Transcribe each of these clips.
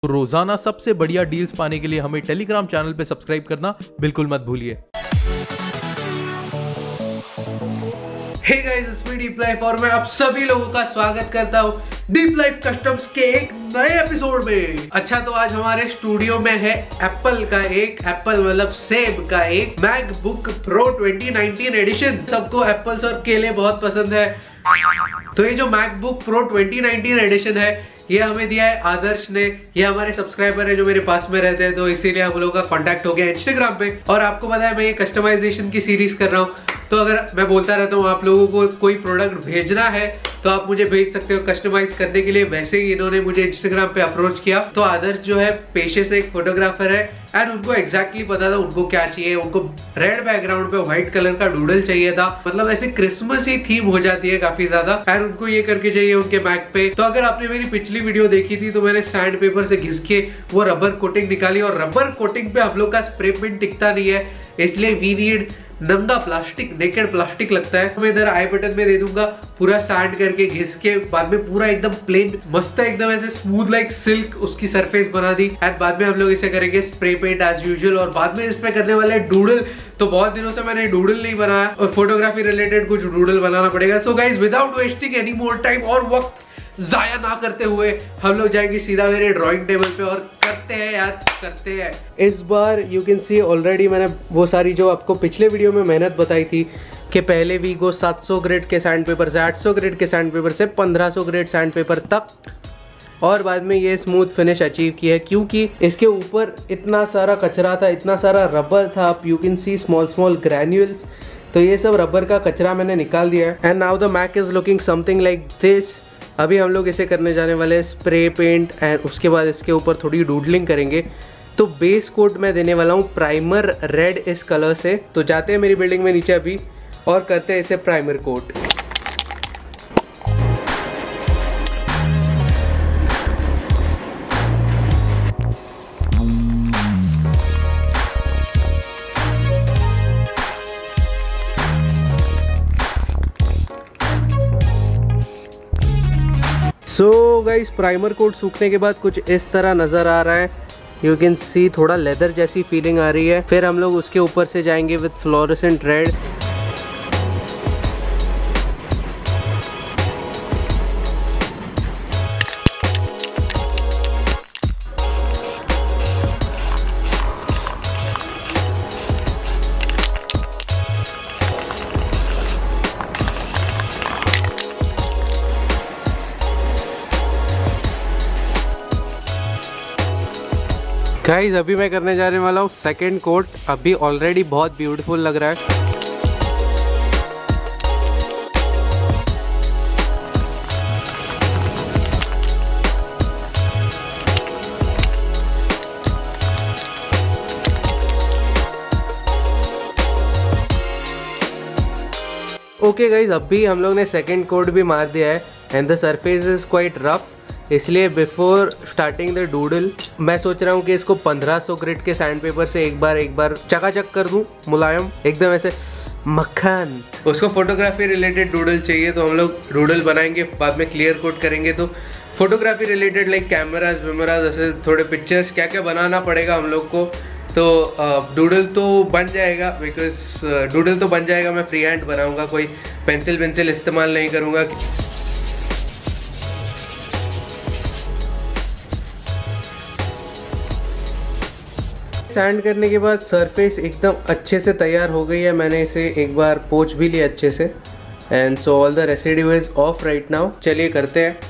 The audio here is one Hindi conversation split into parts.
रोजाना सबसे बढ़िया डील्स पाने के लिए हमें टेलीग्राम चैनल पे सब्सक्राइब करना बिल्कुल मत भूलिए। Hey guys, it's me deep life और मैं आप सभी लोगों का स्वागत करता हूँ डीप लाइफ कस्टम्स के एक नए एपिसोड में। अच्छा, तो आज हमारे स्टूडियो में है एप्पल मतलब सेब का एक मैकबुक प्रो 2019 एडिशन। सबको एप्पल्स और केले बहुत पसंद है, तो ये जो मैकबुक प्रो 2019 एडिशन है ये हमें दिया है आदर्श ने। ये हमारे सब्सक्राइबर है जो मेरे पास में रहते हैं, तो इसीलिए हम लोगों का कांटेक्ट हो गया इंस्टाग्राम पे। और आपको पता है मैं ये कस्टमाइजेशन की सीरीज कर रहा हूँ, तो अगर मैं बोलता रहता हूँ आप लोगों को कोई प्रोडक्ट भेजना है तो आप मुझे भेज सकते हो कस्टमाइज करने के लिए। वैसे ही इन्होंने मुझे इंस्टाग्राम पे अप्रोच किया। तो आदर्श जो है पेशे से एक फोटोग्राफर है एंड उनको एग्जैक्टली पता था उनको क्या चाहिए। उनको रेड बैकग्राउंड पे व्हाइट कलर का डूडल चाहिए था, मतलब ऐसे क्रिसमस ही थीम हो जाती है काफी ज्यादा, एंड उनको ये करके चाहिए उनके मैक पे। तो अगर आपने मेरी पिछली वीडियो देखी थी तो मैंने सैंड पेपर से घिस के वो रबर कोटिंग निकाली, और रबर कोटिंग पे हम लोग का स्प्रे पेंट टिकता नहीं है, इसलिए वी नीड नंगा प्लास्टिक, नेकेड प्लास्टिक लगता है। मैं इधर आई बटन में दे दूंगा पूरा सैंड करके घिस के, बाद में पूरा एकदम प्लेन मस्त है, एकदम ऐसे स्मूथ लाइक सिल्क उसकी सरफेस बना दी। एंड बाद में हम लोग इसे करेंगे स्प्रे पेंट एज यूजुअल, और बाद में इस पे करने वाले डूडल। तो बहुत दिनों से मैंने डूडल नहीं बनाया और फोटोग्राफी रिलेटेड कुछ डूडल बनाना पड़ेगा। So guys, without wasting any more time और वक्त जाया ना करते हुए हम लोग जाएंगे सीधा मेरे ड्राइंग टेबल पे और करते हैं यार, करते हैं। इस बार यू कैन सी ऑलरेडी मैंने वो सारी जो आपको पिछले वीडियो में मेहनत बताई थी कि पहले वीगो 700 ग्रेड के सैंड पेपर से 800 ग्रेड के सैंड पेपर से 1500 ग्रेड सैंड पेपर तक, और बाद में ये स्मूथ फिनिश अचीव की है, क्योंकि इसके ऊपर इतना सारा कचरा था, इतना सारा रबर था, you can see small granules. तो ये सब रबर का कचरा मैंने निकाल दिया है and now the Mac is looking something like this. अभी हम लोग इसे करने जाने वाले हैं स्प्रे पेंट एंड उसके बाद इसके ऊपर थोड़ी डूडलिंग करेंगे। तो बेस कोट मैं देने वाला हूँ प्राइमर रेड इस कलर से। तो जाते हैं मेरी बिल्डिंग में नीचे अभी और करते हैं इसे primer coat. So guys, primer coat सूखने के बाद कुछ इस तरह नज़र आ रहा है। यू कैन सी थोड़ा लेदर जैसी फीलिंग आ रही है। फिर हम लोग उसके ऊपर से जाएंगे विद फ्लोरेसेंट रेड। गाइस, अभी मैं करने जाने वाला हूँ सेकेंड कोट। अभी ऑलरेडी बहुत ब्यूटीफुल लग रहा है। ओके गाइस, अभी हम लोग ने सेकेंड कोट भी मार दिया है and the surface is quite rough, इसलिए बिफोर स्टार्टिंग द डूडल मैं सोच रहा हूँ कि इसको 1500 ग्रेड के सैंड पेपर से एक बार चकाचक कर दूँ, मुलायम एकदम ऐसे मक्खन। उसको फोटोग्राफी रिलेटेड डूडल चाहिए तो हम लोग डूडल बनाएंगे, बाद में क्लियर कोट करेंगे। तो फोटोग्राफी रिलेटेड लाइक कैमराज वेमराज ऐसे थोड़े पिक्चर्स क्या क्या बनाना पड़ेगा हम लोग को। तो डूडल तो बन जाएगा, बिकॉज डूडल तो बन जाएगा। मैं फ्री हैंड बनाऊँगा, कोई पेंसिल इस्तेमाल नहीं करूँगा। सैंड करने के बाद सरफेस एकदम अच्छे से तैयार हो गई है। मैंने इसे एक बार पोंछ भी लिया अच्छे से and so all the residue is off right now. चलिए करते हैं।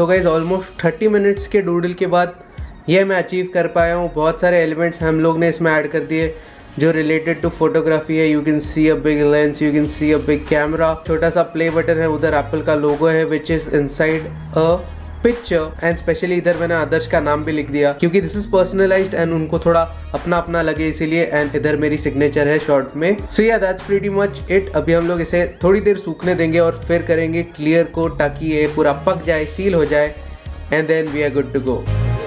सो गाइज ऑलमोस्ट 30 मिनट्स के डूडल के बाद ये मैं अचीव कर पाया हूँ। बहुत सारे एलिमेंट्स हम लोग ने इसमें ऐड कर दिए जो रिलेटेड टू फोटोग्राफी है। You can see a big lens, you can see a big camera, छोटा सा प्ले बटन है, उधर एप्पल का लोगो है which is inside a picture and specially इधर मैंने आदर्श का नाम भी लिख दिया क्योंकि दिस इज पर्सनलाइज्ड एंड उनको थोड़ा अपना अपना लगे इसीलिए। एंड इधर मेरी सिग्नेचर है शॉर्ट में। सो या दैट्स प्रीटी मच इट। अभी हम लोग इसे थोड़ी देर सूखने देंगे और फिर करेंगे क्लियर कोट ताकि ये पूरा पक जाए, सील हो जाए and then we are good to go.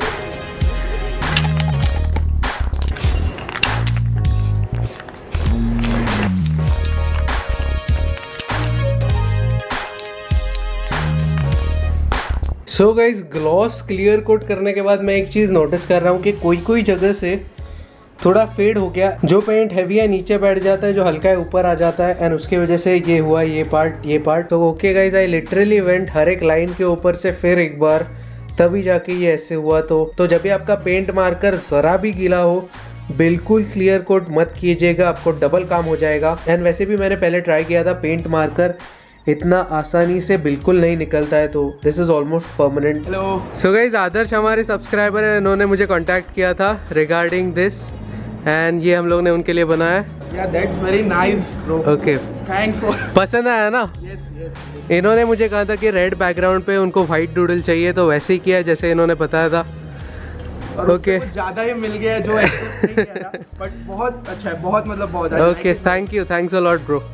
So guys gloss clear coat करने के बाद मैं एक चीज़ नोटिस कर रहा हूँ कि कोई जगह से थोड़ा फेड हो गया। जो पेंट हैवी है नीचे बैठ जाता है, जो हल्का है ऊपर आ जाता है एंड उसकी वजह से ये हुआ ये पार्ट। तो okay guys I literally went हर एक लाइन के ऊपर से फिर एक बार, तभी जाके ये ऐसे हुआ। तो जब भी आपका पेंट मार्कर ज़रा भी गीला हो बिल्कुल क्लियर कोट मत कीजिएगा, आपको डबल काम हो जाएगा। एंड वैसे भी मैंने पहले ट्राई किया था, पेंट मार्कर इतना आसानी से बिल्कुल नहीं निकलता है, तो this is almost permanent. Hello. So guys Adarsh हमारे सब्सक्राइबर है, इन्होंने मुझे कांटेक्ट किया था रिगार्डिंग दिस एंड ये हम लोग ने उनके लिए बनाया। Yeah, that's very nice, bro. Okay Thanks for. पसंद आया ना? Yes. इन्होंने मुझे कहा था कि रेड बैकग्राउंड पे उनको वाइट डूडल चाहिए, तो वैसे ही किया जैसे इन्होंने बताया था। और ओके कुछ ज़्यादा ही मिल गया जो expect नहीं किया था, but बहुत अच्छा है, बहुत मतलब बहुत अच्छा। Okay thank you, thanks a lot bro.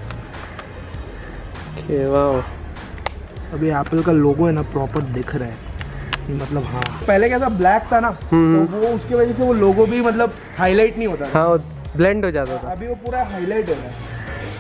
Okay wow, अभी एप्पल का लोगो है ना प्रॉपर दिख रहा है, मतलब हाँ। पहले कैसा ब्लैक था ना, तो वो उसकी वजह से वो लोगो भी मतलब हाईलाइट नहीं होता था। हाँ ब्लेंड हो जाता था। अभी वो पूरा हाईलाइट हो रहा है।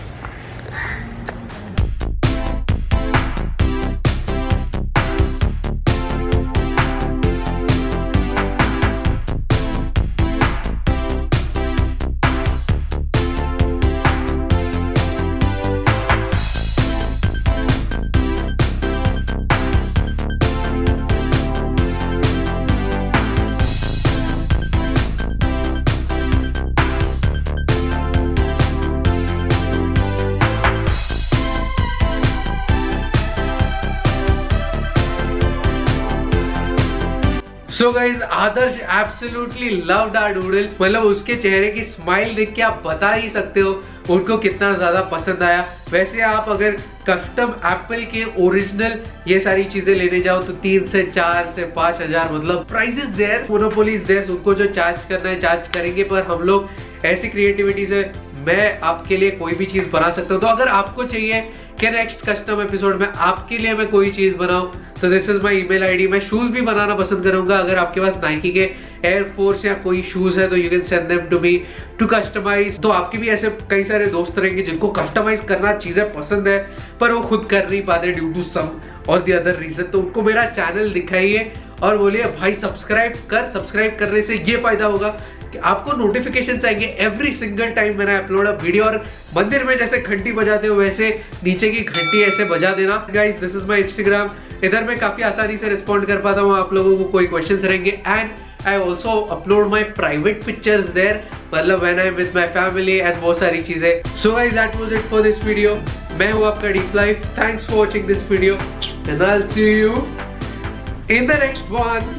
So guys Adarsh absolutely loved our doodle. मतलब उसके चेहरे की स्माइल देख के आप बता ही सकते हो उनको कितना ज्यादा पसंद आया। वैसे आप अगर कस्टम एप्पल के ओरिजिनल ये सारी चीजें लेने जाओ तो 3 से 4 से 5 हजार मतलब prices there, monopoly is there. उनको जो चार्ज करना है चार्ज करेंगे, पर हम लोग ऐसी क्रिएटिविटी से मैं आपके लिए कोई भी चीज बना सकता हूँ। तो अगर आपको चाहिए कि नेक्स्ट कस्टम एपिसोड में आपके लिए मैं कोई चीज बनाऊं तो this is my email ID. मैं शूज भी बनाना पसंद करूंगा। अगर आपके पास नाइकी के एयर फोर्स या कोई शूज है तो you can send them to me to customize. तो आपके भी ऐसे कई सारे दोस्त रहेंगे जिनको कस्टमाइज करना चीजें पसंद है पर वो खुद कर नहीं पाते ड्यू टू सम और द अदर रीजन। तो उनको मेरा चैनल दिखाइए और बोलिए भाई सब्सक्राइब करने से ये फायदा होगा कि आपको नोटिफिकेशंस आएंगे एवरी सिंगल टाइम मैंने अपलोड अ वीडियो। और मंदिर में जैसे घंटी बजाते हो वैसे नीचे की घंटी ऐसे बजा देना। Guys this is my Instagram, इधर मैं काफी आसानी से रिस्पॉन्ड कर पाता हूँ आप लोगों को कोई क्वेश्चंस रहेंगे। And I also upload my private pictures there, मतलब when I am with my family and बहुत सारी चीजें। So guys that was it for this video. मैं हूँ आपका Deep Life. Thanks for watching this video and I will see you in the next one.